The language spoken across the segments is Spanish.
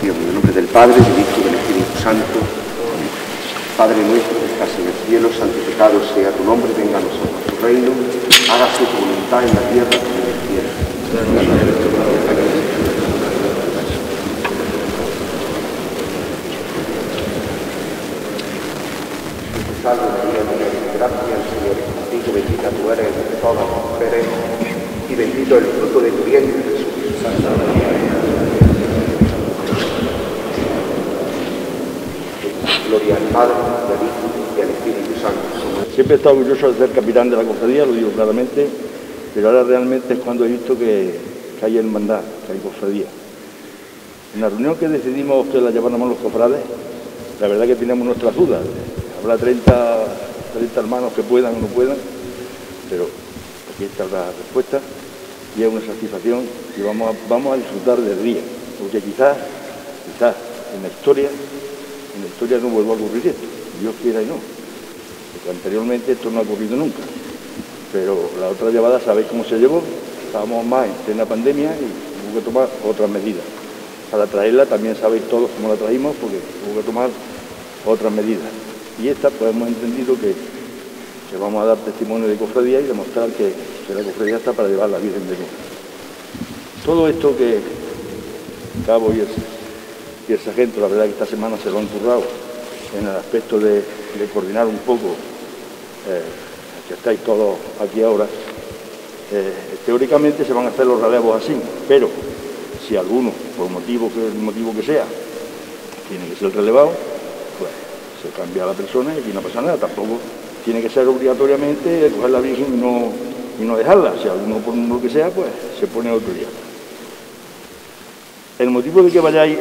oración. En el nombre del Padre, del Hijo y del Espíritu Santo. Amén. Padre nuestro que estás en el cielo, santificado sea tu nombre, venga a nosotros tu reino, hágase tu voluntad en la tierra como en el cielo. Salve María, llena de gracia, el Señor es contigo, bendita tú eres entre todas las mujeres, y bendito el fruto de tu vientre, Jesús. Santa María, gloria al Padre, y al Hijo, y al Espíritu Santo. Siempre he estado orgulloso de ser capitán de la cofradía, lo digo claramente, pero ahora realmente es cuando he visto que hay hermandad, que hay cofradía. En la reunión que decidimos que la lleváramos los cofrades, la verdad que teníamos nuestras dudas. Habrá 30 hermanos que puedan o no puedan, pero aquí está la respuesta y es una satisfacción y vamos a disfrutar del día, porque quizás en la historia no vuelva a ocurrir esto, Dios quiera y no, porque anteriormente esto no ha ocurrido nunca, pero la otra llevada sabéis cómo se llevó, estábamos más en plena pandemia y hubo que tomar otras medidas. Para traerla también sabéis todos cómo la trajimos, porque hubo que tomar otras medidas. Y esta, pues hemos entendido que vamos a dar testimonio de cofradía y demostrar que la cofradía está para llevar la Virgen de Luz. Todo esto que Cabo y el sargento, la verdad que esta semana se lo han currado en el aspecto de coordinar un poco, que estáis todos aquí ahora, teóricamente se van a hacer los relevos así, pero si alguno, por el motivo que sea, tiene que ser relevado, pues se cambia a la persona y aquí no pasa nada. Tampoco tiene que ser obligatoriamente coger la Virgen y no dejarla. Si alguno por lo que sea, pues se pone otro día. El motivo de que vayáis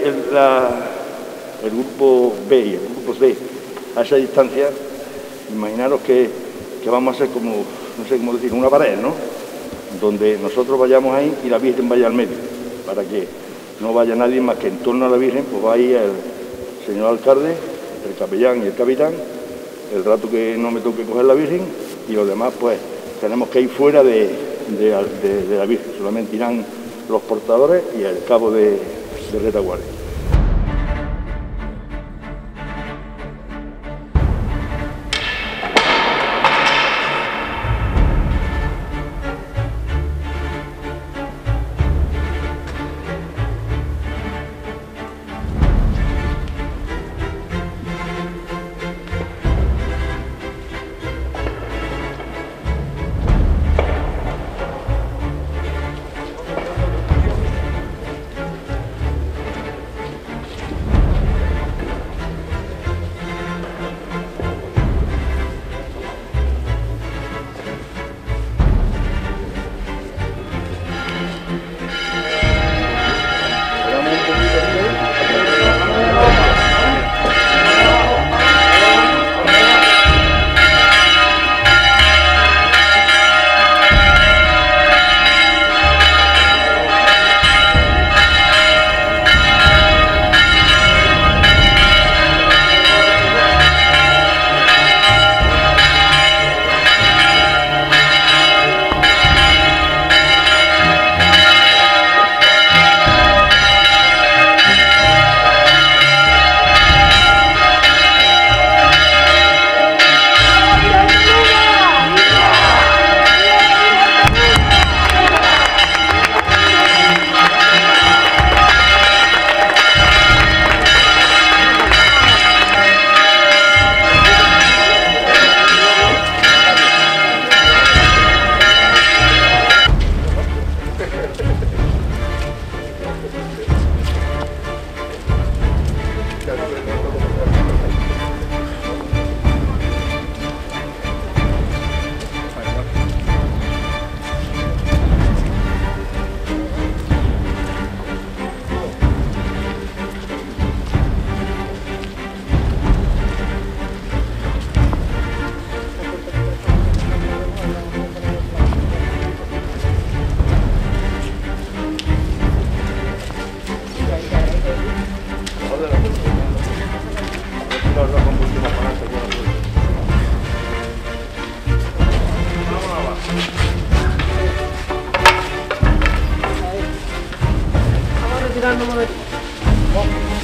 el grupo B y el grupo C a esa distancia, imaginaros que vamos a hacer como, no sé cómo decir, una pared, ¿no? Donde nosotros vayamos ahí y la Virgen vaya al medio, para que no vaya nadie más que en torno a la Virgen, pues va ahí el señor alcalde, el capellán y el capitán, el rato que no me toque coger la Virgen, y los demás pues tenemos que ir fuera de la Virgen, solamente irán los portadores y el cabo de retaguardia. Vamos retirando un momento.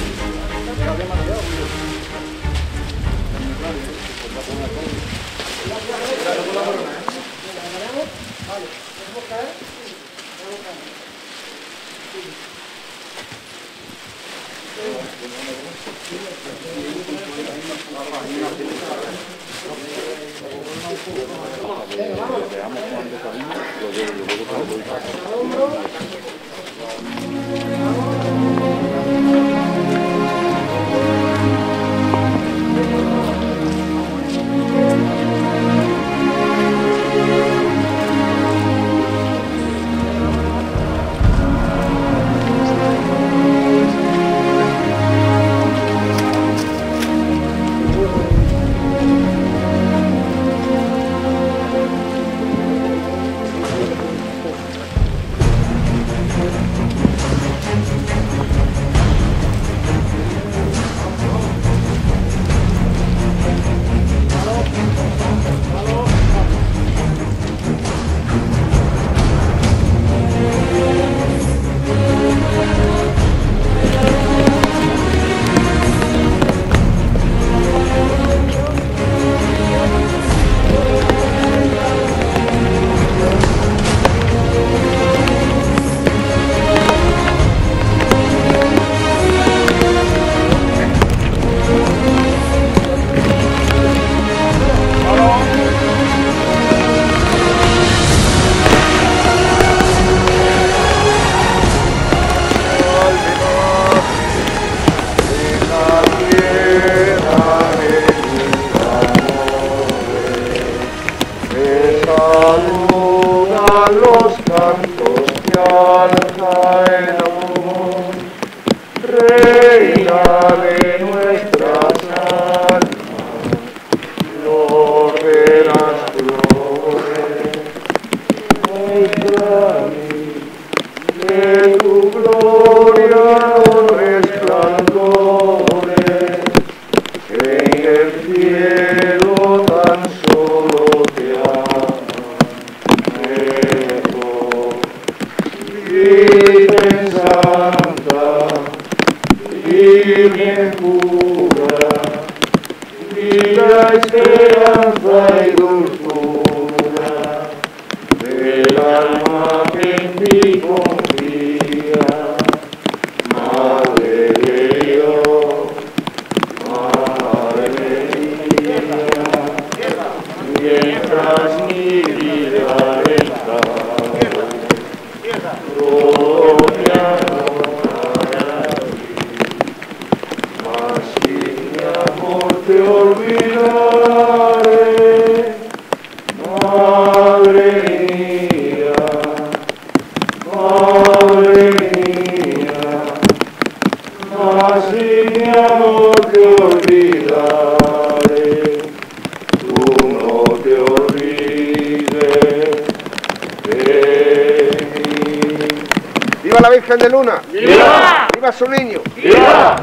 ¡Viva la Virgen de Luna! ¡Viva! ¡Viva su niño! ¡Viva!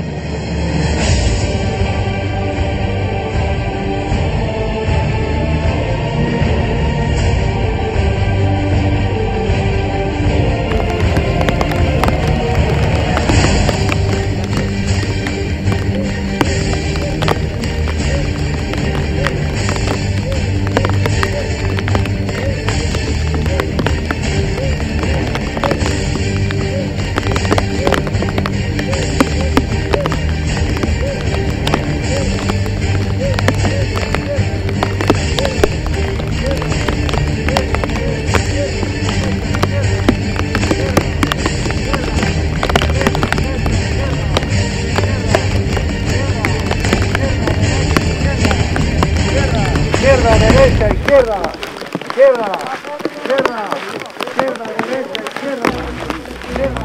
Izquierda, derecha, izquierda, izquierda, izquierda, izquierda, derecha, izquierda, izquierda.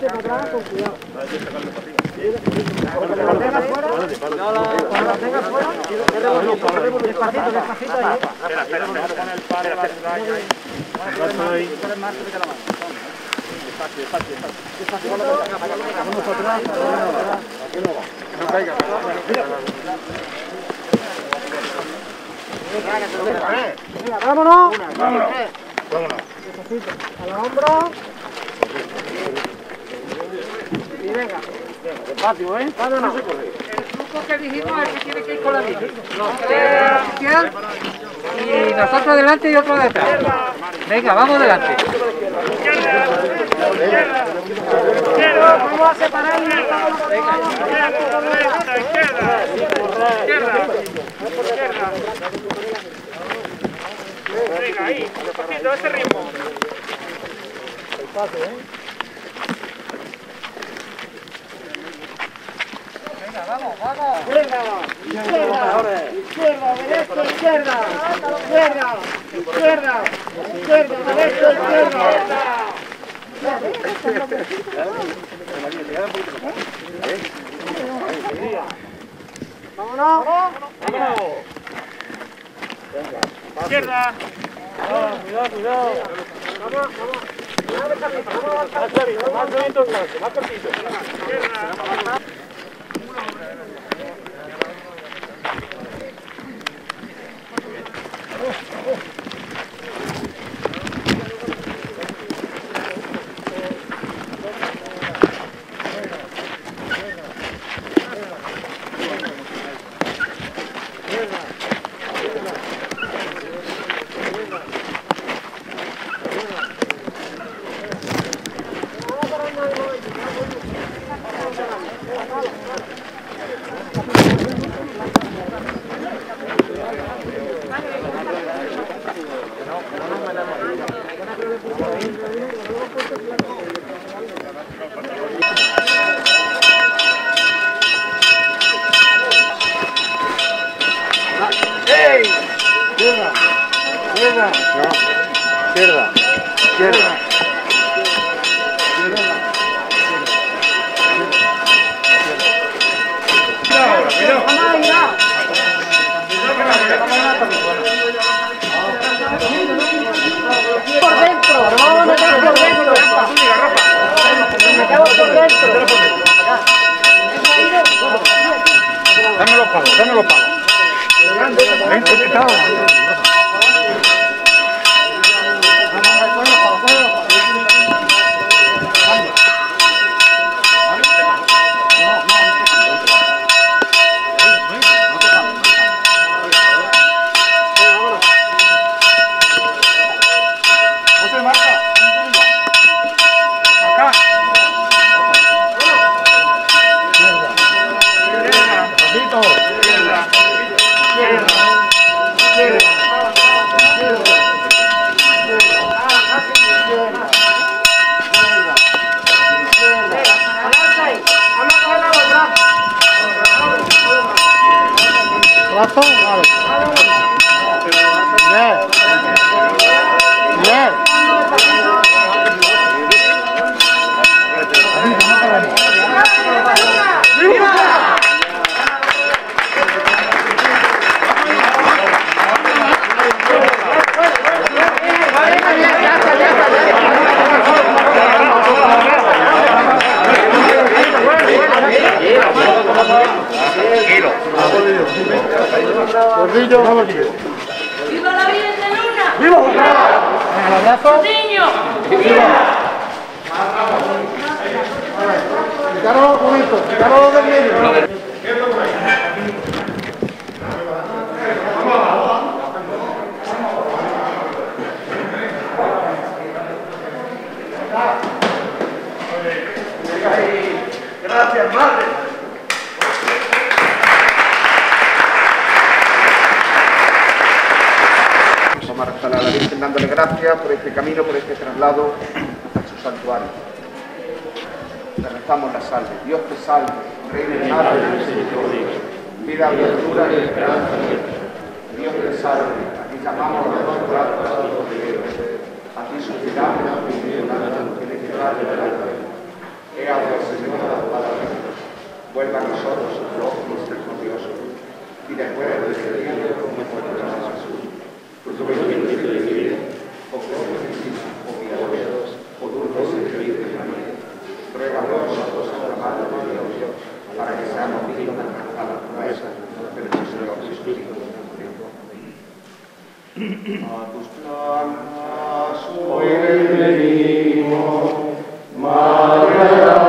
adelante, para atrás, con cuidado. Cuando la tengas fuera, despacito, despacito ahí. Espera, pon el palo, la raya ahí. Venga, vámonos. Despacito. A los hombros. Y venga. Despacio, ¿eh? Vámonos. El truco que dijimos es que tiene que ir con la bici. Los tres izquierda y nosotros delante y otro detrás. Venga, vamos delante. Vamos a separarnos. Venga, ahí, despacito, ese ritmo. Venga, vamos, vamos. Izquierda, derecha, izquierda. Izquierda, izquierda, izquierda, derecha, izquierda. Vámonos. Izquierda. Cuidado. Más suavito, más cortito. Izquierda. Por dentro, no vamos a meter por dentro. Metemos por dentro. Dame los palos. Ven, ¡Viva la Virgen de Luna! ¡Viva! ¡El abrazo! ¡Niño! Quitaros un momento, quitaros del medio. Gracias, madre. Vamos a rezar a la Virgen dándole gracias por este camino, por este traslado a su santuario. Le rezamos la salve. Dios te salve, Reina de Madre y Misericordia, vida, aventura y esperanza. Dios te salve, a ti llamamos a los brazos a los a ti suspiramos, en este valle de la vida. enviado ese Señor para vuelva a nosotros su flor misericordioso y después de recibir como Jesús, por su bendito de vivir, o piadosos, o dulces en el de María, ruega por nosotros a la Madre de Dios, para que seamos dignos de alcanzar la promesa de nuestro Señor Jesucristo. A tus planas hoy venimos, Madre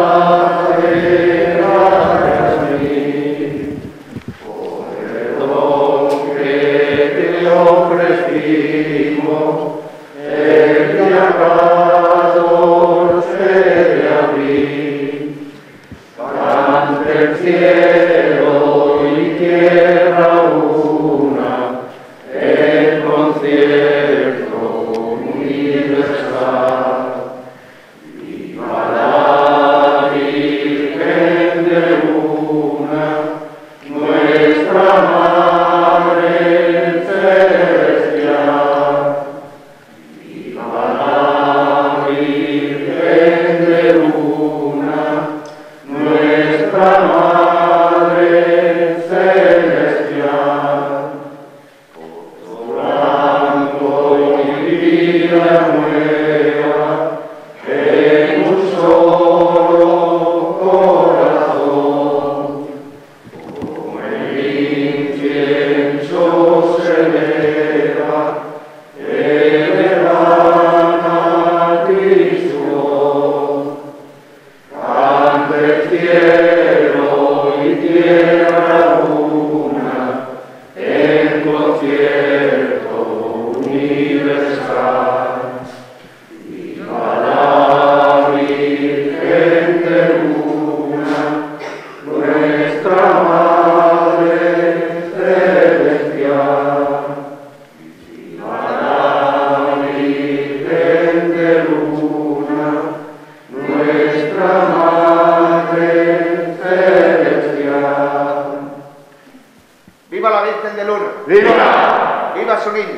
¡Viva la Virgen de Luna! ¡Viva! ¡Viva su niño!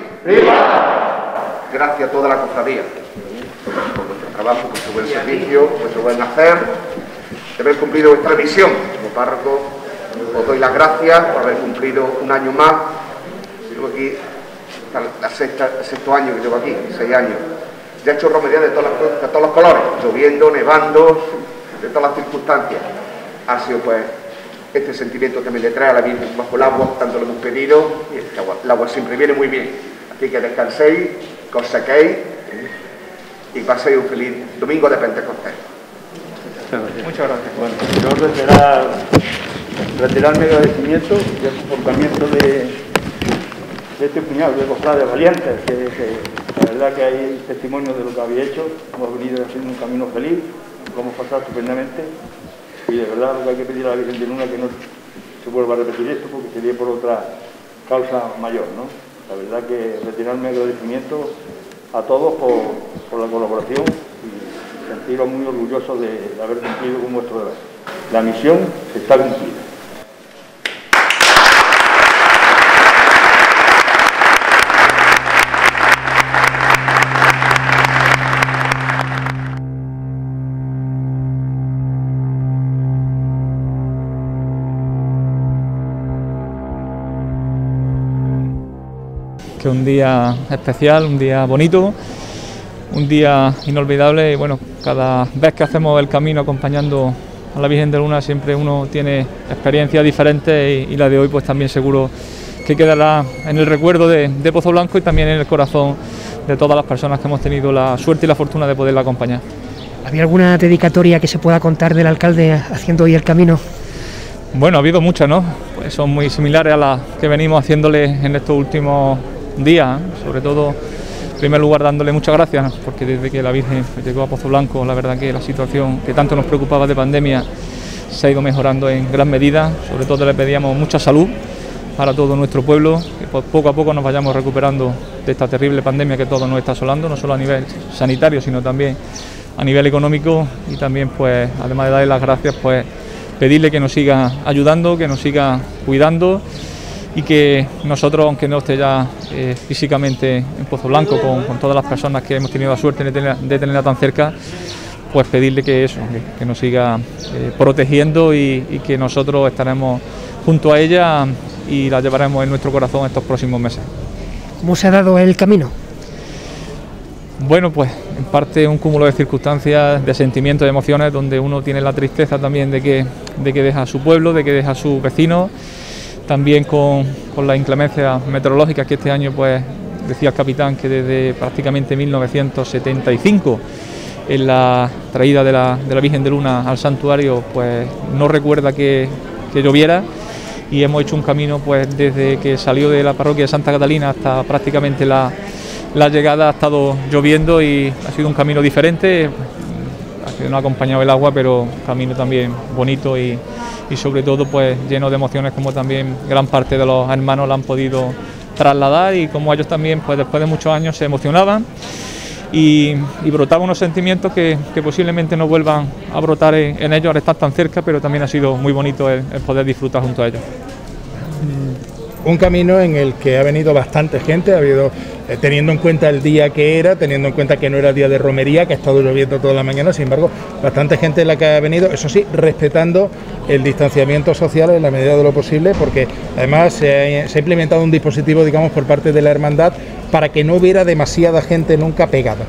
¡Viva! Gracias a toda la cofradía por vuestro trabajo, por vuestro buen servicio, por vuestro buen hacer, de haber cumplido vuestra misión. Como párroco, os doy las gracias por haber cumplido un año más. Llevo aquí, el sexto año que llevo aquí, 6 años. Ya he hecho romería de todos los colores, lloviendo, nevando, de todas las circunstancias. Ha sido pues este sentimiento que me le trae a la Virgen bajo el agua, tanto lo hemos pedido, y el agua siempre viene muy bien. Así que descanséis, que os saquéis y paséis un feliz domingo de Pentecostés. Muchas gracias. Bueno, yo retirar mi agradecimiento y el comportamiento de este puñado de cofrades valientes, que la verdad que hay testimonio de lo que habéis hecho. Hemos venido haciendo un camino feliz, lo hemos pasado estupendamente. Y de verdad lo que hay que pedir a la Virgen de Luna es que no se vuelva a repetir esto, porque sería por otra causa mayor, ¿no? La verdad que retirar mi agradecimiento a todos por la colaboración y sentiros muy orgullosos de haber cumplido con vuestro deber. La misión está cumplida. Que un día especial, un día bonito, un día inolvidable y bueno, cada vez que hacemos el camino acompañando a la Virgen de Luna siempre uno tiene experiencias diferentes y la de hoy pues también seguro que quedará en el recuerdo de Pozo Blanco y también en el corazón de todas las personas que hemos tenido la suerte y la fortuna de poderla acompañar. ¿Había alguna dedicatoria que se pueda contar del alcalde haciendo hoy el camino? Bueno, ha habido muchas, ¿no? Pues son muy similares a las que venimos haciéndole en estos últimos días, sobre todo en primer lugar dándole muchas gracias, porque desde que la Virgen llegó a Pozo Blanco, la verdad que la situación que tanto nos preocupaba de pandemia se ha ido mejorando en gran medida. Sobre todo le pedíamos mucha salud para todo nuestro pueblo, que poco a poco nos vayamos recuperando de esta terrible pandemia que todo nos está asolando, no solo a nivel sanitario, sino también a nivel económico, y también pues además de darle las gracias, pues pedirle que nos siga ayudando, que nos siga cuidando, y que nosotros, aunque no esté ya físicamente en Pozo Blanco con todas las personas que hemos tenido la suerte de tenerla tan cerca, pues pedirle que eso, que nos siga protegiendo y que nosotros estaremos junto a ella y la llevaremos en nuestro corazón estos próximos meses. ¿Cómo se ha dado el camino? Bueno, pues en parte un cúmulo de circunstancias, de sentimientos, de emociones, donde uno tiene la tristeza también de que deja a su pueblo, de que deja a sus vecinos, también con las inclemencias meteorológicas que este año, pues decía el capitán que desde prácticamente 1975 en la traída de la Virgen de Luna al santuario, pues no recuerda que lloviera, y hemos hecho un camino pues desde que salió de la parroquia de Santa Catalina hasta prácticamente la llegada. Ha estado lloviendo y ha sido un camino diferente, no ha acompañado el agua, pero camino también bonito y sobre todo pues lleno de emociones, como también gran parte de los hermanos la han podido trasladar, y como ellos también pues después de muchos años se emocionaban y brotaban unos sentimientos que posiblemente no vuelvan a brotar en ellos al estar tan cerca, pero también ha sido muy bonito el poder disfrutar junto a ellos. Un camino en el que ha venido bastante gente, ha habido, teniendo en cuenta el día que era, teniendo en cuenta que no era día de romería, que ha estado lloviendo toda la mañana, sin embargo, bastante gente en la que ha venido, eso sí, respetando el distanciamiento social en la medida de lo posible, porque además se ha implementado un dispositivo, digamos, por parte de la hermandad para que no hubiera demasiada gente nunca pegada.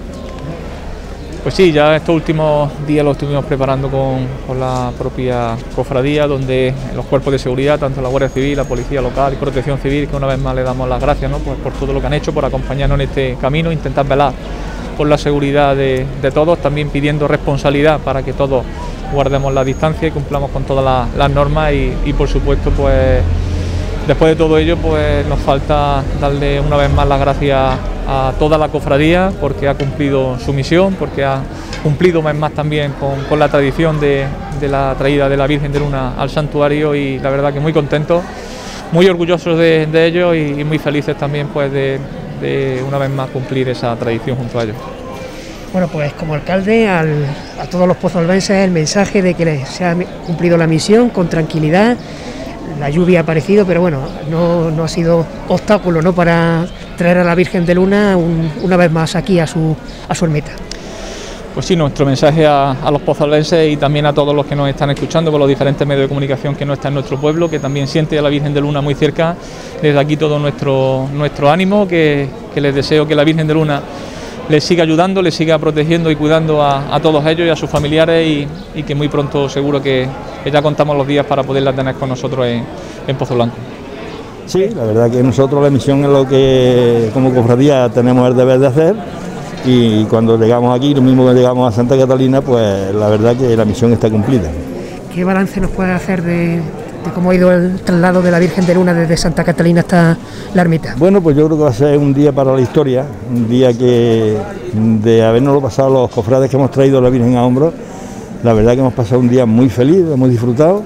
Pues sí, ya estos últimos días lo estuvimos preparando con la propia cofradía, donde los cuerpos de seguridad, tanto la Guardia Civil, la Policía Local y Protección Civil, que una vez más le damos las gracias, ¿no?, pues por todo lo que han hecho, por acompañarnos en este camino, intentar velar por la seguridad de todos, también pidiendo responsabilidad para que todos guardemos la distancia y cumplamos con todas las normas y por supuesto, pues después de todo ello, pues nos falta darle una vez más las gracias a toda la cofradía, porque ha cumplido su misión, porque ha cumplido más también con la tradición de la traída de la Virgen de Luna al santuario, y la verdad que muy contentos, muy orgullosos de ellos y muy felices también pues de una vez más cumplir esa tradición junto a ellos. Bueno, pues como alcalde a todos los pozolvenses el mensaje de que se ha cumplido la misión con tranquilidad. La lluvia ha aparecido, pero bueno, no ha sido obstáculo, ¿no?, para traer a la Virgen de Luna una vez más aquí a su ermita. Pues sí, nuestro mensaje a los pozolvenses y también a todos los que nos están escuchando por los diferentes medios de comunicación que no están en nuestro pueblo, que también siente a la Virgen de Luna muy cerca. Desde aquí todo nuestro ánimo, que les deseo que la Virgen de Luna les siga ayudando, les siga protegiendo y cuidando a todos ellos y a sus familiares, y que muy pronto seguro que ya contamos los días para poderla tener con nosotros en Pozo Blanco. Sí, la verdad que nosotros la misión es lo que como cofradía tenemos el deber de hacer, y cuando llegamos aquí, lo mismo que llegamos a Santa Catalina, pues la verdad que la misión está cumplida. ¿Qué balance nos puede hacer de cómo ha ido el traslado de la Virgen de Luna desde Santa Catalina hasta la ermita? Bueno, pues yo creo que va a ser un día para la historia, un día que de habernoslo pasado los cofrades que hemos traído a la Virgen a hombros, la verdad que hemos pasado un día muy feliz, hemos disfrutado,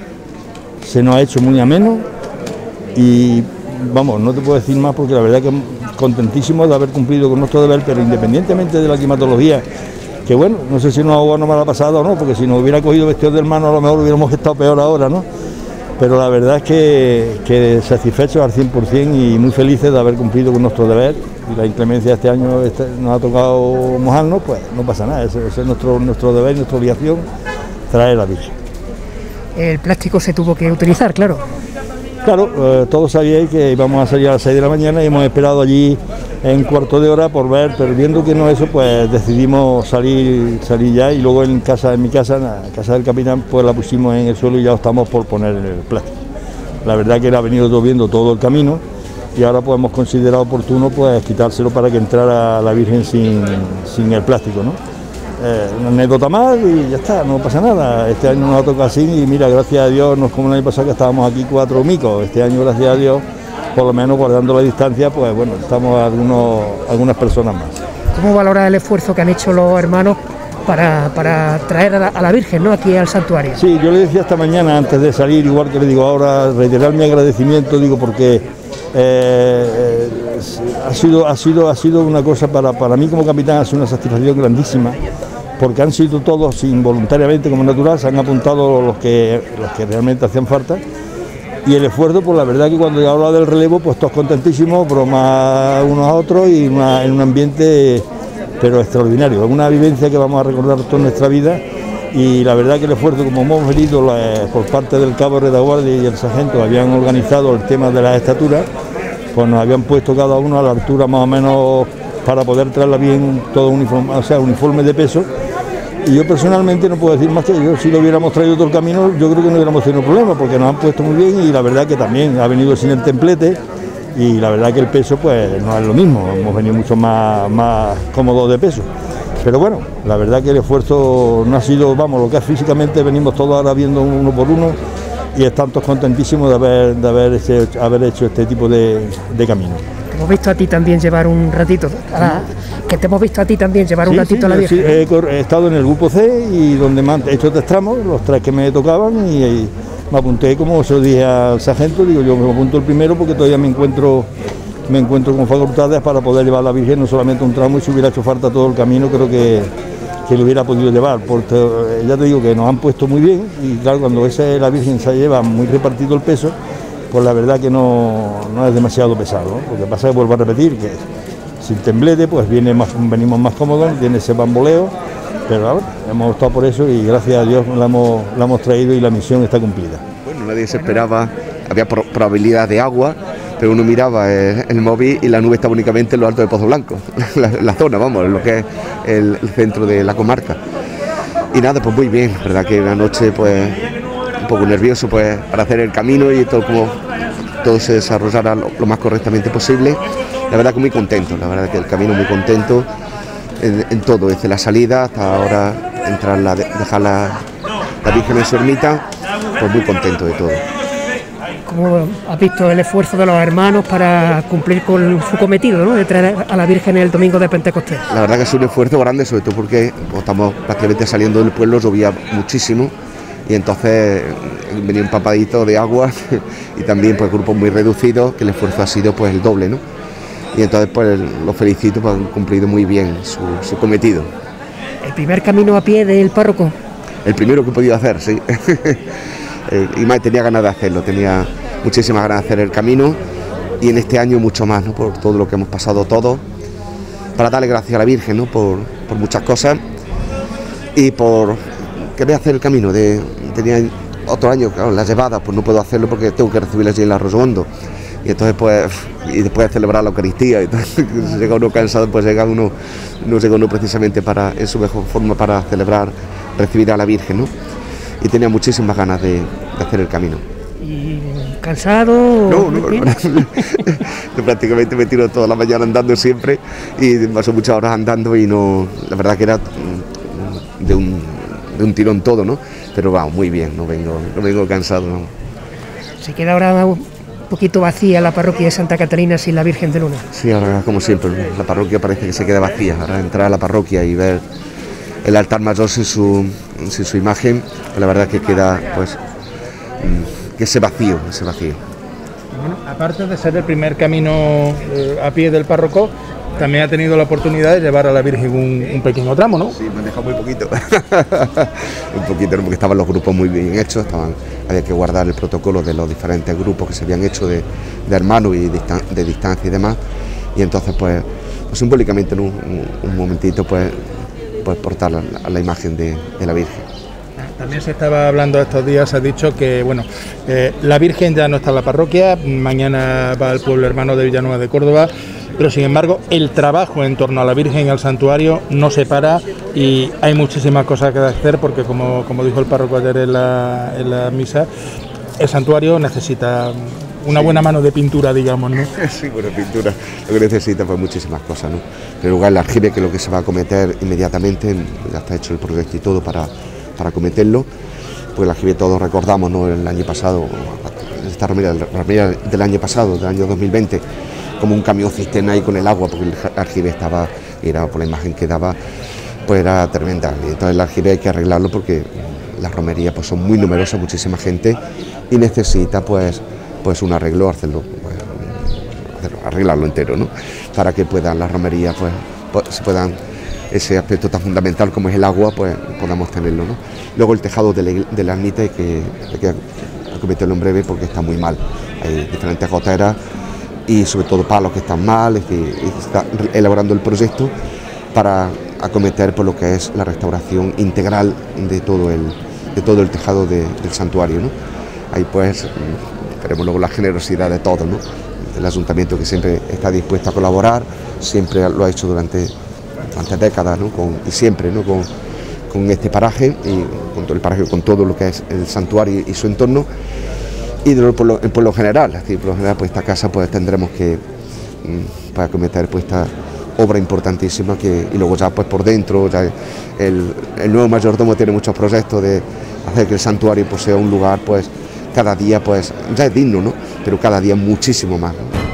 se nos ha hecho muy ameno y vamos, no te puedo decir más, porque la verdad que contentísimos de haber cumplido con nuestro deber, pero independientemente de la climatología, que bueno, no sé si nos ha pasado o no, porque si nos hubiera cogido vestidos de hermano a lo mejor hubiéramos estado peor ahora, ¿no? Pero la verdad es que satisfechos al 100% y muy felices de haber cumplido con nuestro deber, y la inclemencia de este año nos ha tocado mojarnos, pues no pasa nada, ese es nuestro deber, nuestra obligación, traer la Virgen. El plástico se tuvo que utilizar, claro. Claro, todos sabíais que íbamos a salir a las 6 de la mañana y hemos esperado allí en cuarto de hora por ver, pero viendo que no eso, pues decidimos salir ya, y luego en mi casa, en la casa del capitán, pues la pusimos en el suelo y ya estamos por poner el plástico. La verdad que le ha venido lloviendo todo el camino y ahora pues hemos considerado oportuno pues quitárselo para que entrara la Virgen sin el plástico, ¿no? Una anécdota más y ya está, no pasa nada. Este año nos ha tocado así y mira, gracias a Dios, no es como el año pasado que estábamos aquí 4 micos, este año gracias a Dios, por lo menos guardando la distancia, pues bueno, estamos algunas personas más. ¿Cómo valora el esfuerzo que han hecho los hermanos para traer a la Virgen, ¿no?, aquí al santuario? Sí, yo le decía esta mañana antes de salir, igual que le digo ahora, reiterar mi agradecimiento, digo, porque ha sido una cosa para mí como capitán, ha sido una satisfacción grandísima, porque han sido todos involuntariamente, como natural, se han apuntado los que realmente hacían falta, y el esfuerzo, pues la verdad que cuando he hablado del relevo, pues todos contentísimos, bromas unos a otros y en un ambiente pero extraordinario. Es una vivencia que vamos a recordar toda nuestra vida y la verdad que el esfuerzo, como hemos venido por parte del cabo de retaguardia y el sargento, habían organizado el tema de las estaturas, pues nos habían puesto cada uno a la altura más o menos para poder traerla bien todo uniforme, o sea, uniforme de peso. Y yo personalmente no puedo decir más que yo, si lo hubiéramos traído todo el camino, yo creo que no hubiéramos tenido problema, porque nos han puesto muy bien y la verdad que también ha venido sin el templete y la verdad que el peso pues no es lo mismo, hemos venido mucho más cómodos de peso. Pero bueno, la verdad que el esfuerzo no ha sido, vamos, lo que es físicamente, venimos todos ahora viendo uno por uno y están todos contentísimos de haber hecho este tipo de camino. Te hemos visto a ti también llevar un ratito, a la Virgen. Sí, he estado en el grupo C y donde me han hecho 3 tramos, los 3 que me tocaban y me apunté, como se lo dije al sargento, digo yo me apunto el primero porque todavía me encuentro con facultades para poder llevar a la Virgen no solamente un tramo, y si hubiera hecho falta todo el camino creo que lo hubiera podido llevar, porque ya te digo que nos han puesto muy bien y claro, cuando la Virgen se lleva muy repartido el peso, pues la verdad que no es demasiado pesado, ¿no? Lo que pasa es que vuelvo a repetir que sin temblete pues venimos más cómodos, tiene ese bamboleo, pero ahora hemos optado por eso y gracias a Dios la hemos traído y la misión está cumplida. Bueno, nadie se esperaba, había probabilidad de agua, pero uno miraba el móvil y la nube estaba únicamente en lo alto de Pozo Blanco, la zona, vamos, lo que es el centro de la comarca. Y nada, pues muy bien, verdad que una noche pues un poco nervioso pues para hacer el camino y todo se desarrollara lo más correctamente posible. La verdad que muy contento, la verdad que el camino muy contento en todo, desde la salida hasta ahora dejar la Virgen en su ermita, pues muy contento de todo. ¿Cómo has visto el esfuerzo de los hermanos para cumplir con su cometido, ¿no?, de traer a la Virgen el domingo de Pentecostés? La verdad que es un esfuerzo grande, sobre todo porque estamos prácticamente saliendo del pueblo, llovía muchísimo y entonces venía empapadito de agua y también pues grupos muy reducidos, que el esfuerzo ha sido pues el doble, ¿no? Y entonces pues los felicito, pues han cumplido muy bien su cometido. ¿El primer camino a pie del párroco? El primero que he podido hacer, sí. Y más tenía ganas de hacerlo, tenía muchísimas ganas de hacer el camino y en este año mucho más, ¿no?, por todo lo que hemos pasado todos, para darle gracias a la Virgen, ¿no?, por muchas cosas y por querer hacer el camino. Tenía otro año, claro, las llevadas, pues no puedo hacerlo porque tengo que recibirlas allí en la Rosobondo. Y entonces pues, y después de celebrar la Eucaristía, entonces llega uno cansado, pues no llega uno precisamente en su mejor forma para celebrar, recibir a la Virgen, ¿no? Y tenía muchísimas ganas de hacer el camino. ¿Y cansado? No. Yo prácticamente me tiro toda la mañana andando siempre y paso muchas horas andando y no, la verdad que era de un tirón todo, ¿no? Pero vamos, muy bien, no vengo cansado, ¿no? ¿Se queda ahora un poquito vacía la parroquia de Santa Catalina sin la Virgen de Luna? Sí, ahora como siempre, la parroquia parece que se queda vacía. Ahora entrar a la parroquia y ver el altar mayor sin su imagen, pues la verdad que queda pues ese vacío. Bueno, aparte de ser el primer camino a pie del párroco, también ha tenido la oportunidad de llevar a la Virgen un pequeño tramo, ¿no? Sí, me han dejado muy poquito. Un poquito, porque estaban los grupos muy bien hechos, había que guardar el protocolo de los diferentes grupos que se habían hecho de hermanos y de distancia y demás. Y entonces, pues simbólicamente en un momentito, pues portar a la imagen de la Virgen. También se estaba hablando estos días, se ha dicho que bueno, la Virgen ya no está en la parroquia, mañana va al pueblo hermano de Villanueva de Córdoba, pero sin embargo el trabajo en torno a la Virgen y al santuario no se para y hay muchísimas cosas que hacer porque como dijo el párroco ayer en la misa, el santuario necesita una buena mano de pintura, digamos, ¿no? Sí, buena pintura. Lo que necesita pues muchísimas cosas, ¿no? En primer lugar el aljibe, que es lo que se va a acometer inmediatamente, ya está hecho el proyecto y todo para acometerlo, pues el aljibe todos recordamos, ¿no?, el año pasado, esta romería del año pasado, del año 2020, como un camión cisterna ahí con el agua, porque el aljibe era por la imagen que daba, pues era tremenda. Y entonces el aljibe hay que arreglarlo porque las romerías pues son muy numerosas, muchísima gente, y necesita pues un arreglo, arreglarlo entero, ¿no?, para que puedan las romerías pues se puedan, ese aspecto tan fundamental como es el agua, pues podamos tenerlo, ¿no? Luego el tejado de la ermita hay que acometerlo en breve porque está muy mal, hay diferentes goteras y sobre todo palos que están mal, está elaborando el proyecto para acometer por lo que es la restauración integral de todo el tejado del santuario, ¿no? Ahí pues tenemos luego la generosidad de todos, ¿no? El ayuntamiento, que siempre está dispuesto a colaborar, siempre lo ha hecho durante décadas, ¿no? Y siempre, ¿no? Con este paraje y con todo el paraje, con todo lo que es el santuario y su entorno, y por lo general, es decir, por lo general, pues esta casa pues tendremos que para acometer pues esta obra importantísima, y luego ya pues por dentro ya el nuevo mayordomo tiene muchos proyectos de hacer que el santuario pues sea un lugar pues cada día pues ya es digno, ¿no? Pero cada día muchísimo más, ¿no?